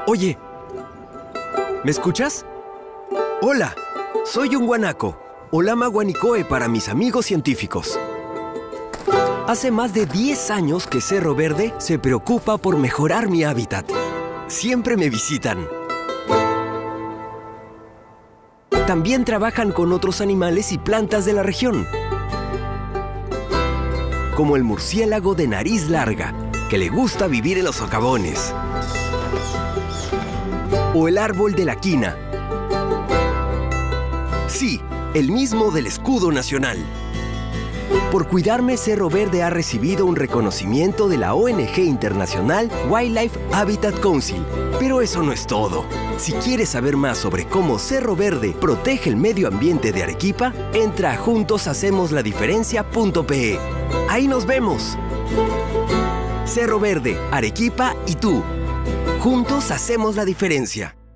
Oye, ¿me escuchas? Hola, soy un guanaco, o lama guanicoe para mis amigos científicos. Hace más de 10 años que Cerro Verde se preocupa por mejorar mi hábitat. Siempre me visitan. También trabajan con otros animales y plantas de la región, como el murciélago de nariz larga, que le gusta vivir en los socavones, o el árbol de la quina. Sí, el mismo del escudo nacional. Por cuidarme, Cerro Verde ha recibido un reconocimiento de la ONG internacional Wildlife Habitat Council. Pero eso no es todo. Si quieres saber más sobre cómo Cerro Verde protege el medio ambiente de Arequipa, entra a juntoshacemosLaDiferencia.pe. ¡Ahí nos vemos! Cerro Verde, Arequipa y tú. Juntos hacemos la diferencia.